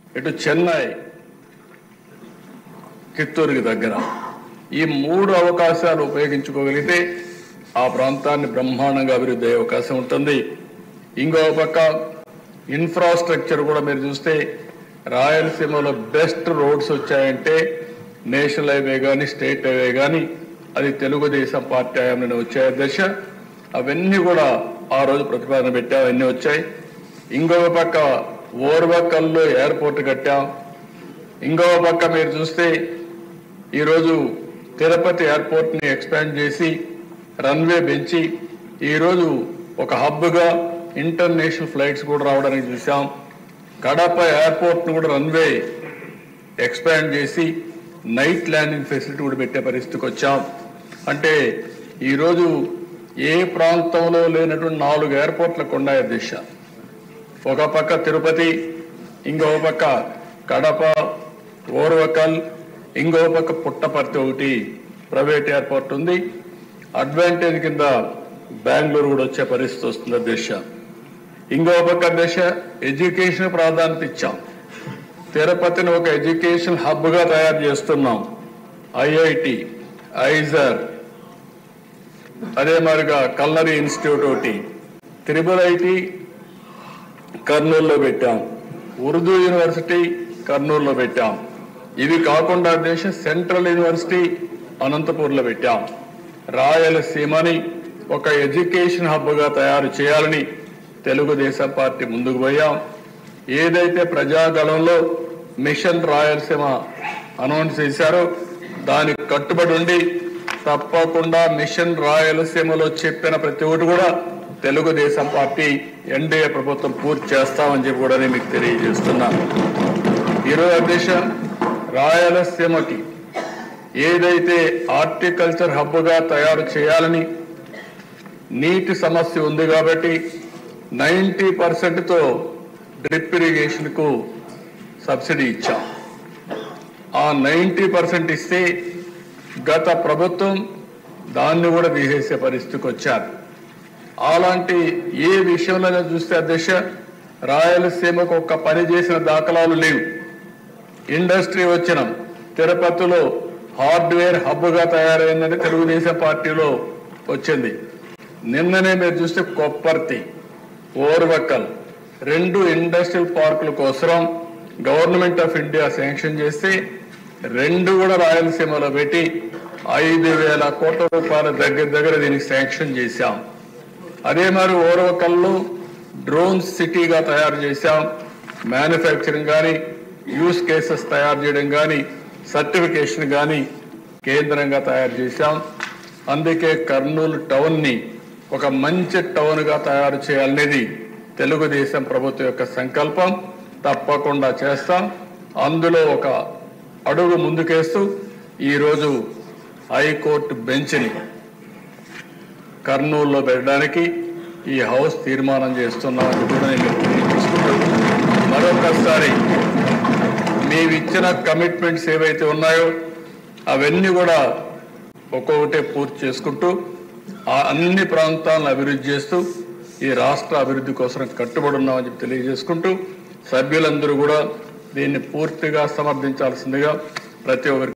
ఇటు చెన్నై, చిత్తూరుకి దగ్గర ఈ 3 అవకాశాలు ఉపయోగించుకోగలిగితే ఆ ప్రాంతాన్ని బ్రహ్మాండంగా అభివృద్ధి అయ్యే అవకాశం ఉంటుంది. ఇంకో పక్క ఇన్ఫ్రాస్ట్రక్చర్ కూడా మీరు చూస్తే రాయలసీమలో బెస్ట్ రోడ్స్ వచ్చాయంటే నేషనల్ హైవే కానీ స్టేట్ హైవే కానీ అది తెలుగుదేశం పార్టీ హయాంలోనే వచ్చాయి దశ. అవన్నీ కూడా ఆ రోజు ప్రతిపాదన పెట్టాం, అవన్నీ వచ్చాయి. ఇంకొక పక్క ఓర్వకల్లో ఎయిర్పోర్ట్ కట్టాం. ఇంకొక పక్క మీరు చూస్తే ఈరోజు తిరుపతి ఎయిర్పోర్ట్ని ఎక్స్పాండ్ చేసి రన్వే పెంచి ఈరోజు ఒక హబ్గా ఇంటర్నేషనల్ ఫ్లైట్స్ కూడా రావడానికి చూసాం. కడప ఎయిర్పోర్ట్ను కూడా రన్వే ఎక్స్పాండ్ చేసి నైట్ ల్యాండింగ్ ఫెసిలిటీ కూడా పెట్టే పరిస్థితికి వచ్చాం. అంటే ఈరోజు ఏ ప్రాంతంలో లేనటువంటి 4 ఎయిర్పోర్ట్లకు ఉన్నాయి దిశ. ఒక పక్క తిరుపతి, ఇంకో పక్క కడప, ఓర్వకల్, ఇంకో పక్క పుట్టపర్తి ఒకటి ప్రైవేట్ ఎయిర్పోర్ట్ ఉంది. అడ్వాంటేజ్ కింద బెంగళూరు కూడా వచ్చే పరిస్థితి వస్తుంది దిశ. ఇంకో పక్క దిశ ఎడ్యుకేషన్ ప్రాధాన్యత ఇచ్చాం. తిరుపతిని ఒక ఎడ్యుకేషన్ హబ్గా తయారు చేస్తున్నాం. ఐఐటి, ఐజర్, అదే మాదిరిగా కల్నరీ ఇన్స్టిట్యూట్ ఒకటి, త్రిబుల్ ఐటి కర్నూలులో పెట్టాం, ఉర్దూ యూనివర్సిటీ కర్నూలులో పెట్టాం. ఇవి కాకుండా దేశ సెంట్రల్ యూనివర్సిటీ అనంతపూర్లో పెట్టాం. రాయలసీమని ఒక ఎడ్యుకేషన్ హబ్గా తయారు చేయాలని తెలుగుదేశం పార్టీ ముందుకు పోయాం. ఏదైతే ప్రజాగళంలో మిషన్ రాయలసీమ అనౌన్స్ చేశారో దానికి కట్టుబడి ఉండి తప్పకుండా మిషన్ రాయలసీమలో చెప్పిన ప్రతి ఒక్కటి కూడా తెలుగుదేశం పార్టీ ఎన్డీఏ ప్రభుత్వం పూర్తి చేస్తామని చెప్పి కూడా నేను మీకు తెలియజేస్తున్నాను. ఈరోజు అధ్యక్ష రాయలసీమకి ఏదైతే హార్టికల్చర్ హబ్గా తయారు చేయాలని నీటి సమస్య ఉంది కాబట్టి 90%తో డ్రిప్ ఇరిగేషన్కు సబ్సిడీ ఇచ్చాం. ఆ 90% ఇస్తే గత ప్రభుత్వం దాన్ని కూడా తీసేసే పరిస్థితికి వచ్చారు. అలాంటి ఏ విషయంలో చూస్తే అధ్యక్ష రాయలసీమకు ఒక్క పని చేసిన దాఖలాలు లేవు. ఇండస్ట్రీ వచ్చిన తిరుపతిలో హార్డ్వేర్ హబ్గా తయారైందని తెలుగుదేశం పార్టీలో వచ్చింది. నిన్ననే మీరు చూస్తే కొప్పర్తి, ఓర్వకల్ 2 ఇండస్ట్రియల్ పార్కుల కోసం గవర్నమెంట్ ఆఫ్ ఇండియా శాంక్షన్ చేస్తే 2 కూడా రాయలసీమలో పెట్టి 5,000 కోట్ల రూపాయల దగ్గర దీనికి శాంక్షన్ చేశాం. అదే మరి ఓర్వకల్లో డ్రోన్ సిటీగా తయారు చేశాం. మ్యానుఫ్యాక్చరింగ్ కానీ యూస్ కేసెస్ తయారు చేయడం కానీ సర్టిఫికేషన్ కానీ కేంద్రంగా తయారు చేశాం. అందుకే కర్నూలు టౌన్ని ఒక మంచి టౌన్గా తయారు చేయాలనేది తెలుగుదేశం ప్రభుత్వం యొక్క సంకల్పం. తప్పకుండా చేస్తాం. అందులో ఒక అడుగు ముందుకేస్తూ ఈరోజు హైకోర్టు బెంచ్ని కర్నూలులో పెట్టడానికి ఈ హౌస్ తీర్మానం చేస్తున్నామని కూడా నేను తెలియజేసుకుంటూ మరొకసారి మేమిచ్చిన కమిట్మెంట్స్ ఏవైతే ఉన్నాయో అవన్నీ కూడా ఒక్కొక్కటే పూర్తి చేసుకుంటూ అన్ని ప్రాంతాలను అభివృద్ధి చేస్తూ ఈ రాష్ట్ర అభివృద్ధి కోసం కట్టుబడి ఉన్నామని చెప్పి తెలియజేసుకుంటూ సభ్యులందరూ కూడా దీన్ని పూర్తిగా సమర్థించాల్సిందిగా ప్రతి ఒక్కరికి